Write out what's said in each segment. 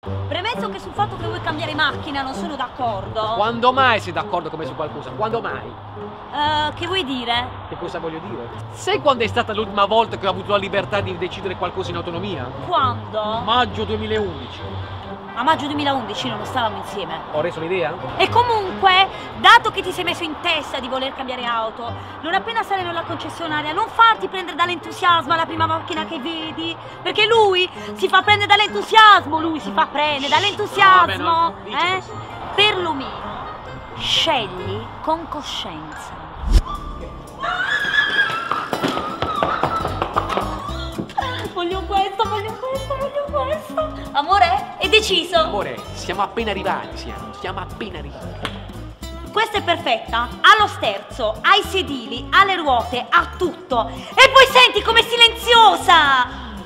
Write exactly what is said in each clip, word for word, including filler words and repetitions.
Premesso che sul fatto che vuoi cambiare macchina non sono d'accordo. Quando mai sei d'accordo con me su qualcosa? Quando mai? Uh, che vuoi dire? Che cosa voglio dire? Sai quando è stata l'ultima volta che ho avuto la libertà di decidere qualcosa in autonomia? Quando? Maggio duemilaundici. A maggio duemilaundici non stavamo insieme. Ho reso l'idea? E comunque, dato che ti sei messo in testa di voler cambiare auto, non appena sarai nella concessionaria, non farti prendere dall'entusiasmo alla prima macchina che vedi, perché lui si fa prendere dall'entusiasmo, lui si fa prendere dall'entusiasmo, no, eh? Perlomeno, scegli con coscienza. Voglio questo, voglio questo, voglio questo. Amore, è deciso? Amore, siamo appena arrivati, siamo, siamo appena arrivati. Questa è perfetta, ha lo sterzo, ha i sedili, ha le ruote, ha tutto. E poi senti com'è silenziosa!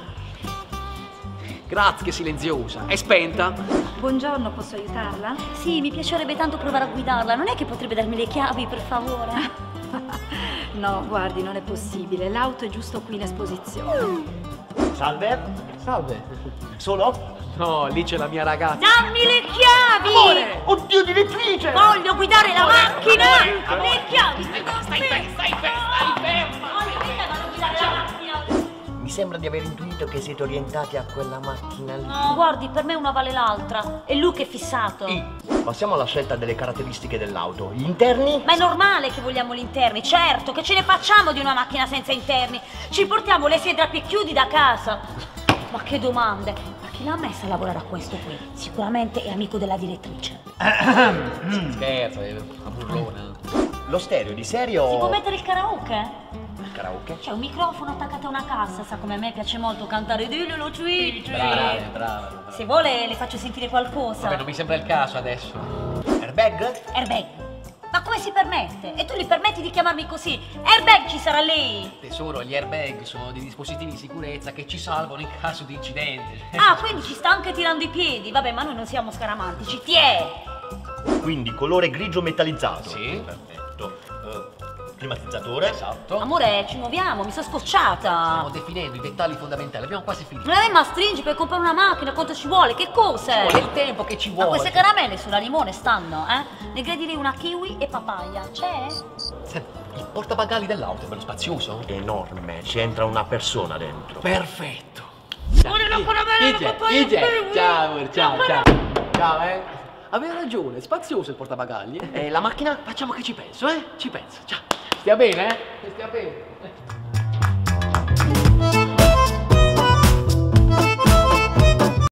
Grazie, silenziosa. È spenta? Buongiorno, posso aiutarla? Sì, mi piacerebbe tanto provare a guidarla. Non è che potrebbe darmi le chiavi, per favore? No, guardi, non è possibile. L'auto è giusto qui in esposizione. Salve? Salve. Solo? No, lì c'è la mia ragazza. Dammi le chiavi! Amore! Oddio, direttrice! Voglio guidare la Amore, macchina! amore, Le chiavi! Stai ferma, stai ferma, stai ferma! Voglio guidare la macchina! Mi sembra di aver intuito che siete orientati a quella macchina lì. No, guardi, per me una vale l'altra. È lui che è fissato. Passiamo alla scelta delle caratteristiche dell'auto. Gli interni? Ma è normale che vogliamo gli interni, certo, che ce ne facciamo di una macchina senza interni? Ci portiamo le sedie a piedi chiudi da casa. Ma che domande! Ma chi l'ha messa a lavorare a questo qui? Sicuramente è amico della direttrice. Scherzo, è una burlona. Lo stereo di serie o... Si può mettere il karaoke? il karaoke? C'è un microfono attaccato a una cassa, sa come a me piace molto cantare Dillo Cui. Brava, brava. Se vuole le faccio sentire qualcosa. Vabbè, non mi sembra il caso adesso. Airbag? Airbag. Ma come si permette? E tu gli permetti di chiamarmi così? Airbag ci sarà lei! Tesoro, gli airbag sono dei dispositivi di sicurezza che ci salvano in caso di incidente. Ah, quindi ci sta anche tirando i piedi. Vabbè, ma noi non siamo scaramantici. Tiè! Quindi colore grigio metallizzato. Sì. Perfetto. Eh, climatizzatore? Esatto. Amore, ci muoviamo, mi sono scocciata. Stiamo definendo i dettagli fondamentali, abbiamo quasi finito. Non è ma stringi per comprare una macchina, quanto ci vuole? Che cos'è? Ci vuole il tempo che ci Ma vuole. queste caramelle sulla limone stanno, eh? Ne gradirei una kiwi e papaya. C'è? Senti, il portabagagli dell'auto è bello spazioso? Enorme, ci entra una persona dentro. Perfetto. Vuole una caramella, una papaya, Chi c'è? kiwi. Ciao, amore, ciao, ciao. Ciao, eh. Aveva ragione, spazioso il portabagagli. E la macchina? Facciamo che ci penso, eh? Ci penso, ciao. Stia bene, eh? Stia bene.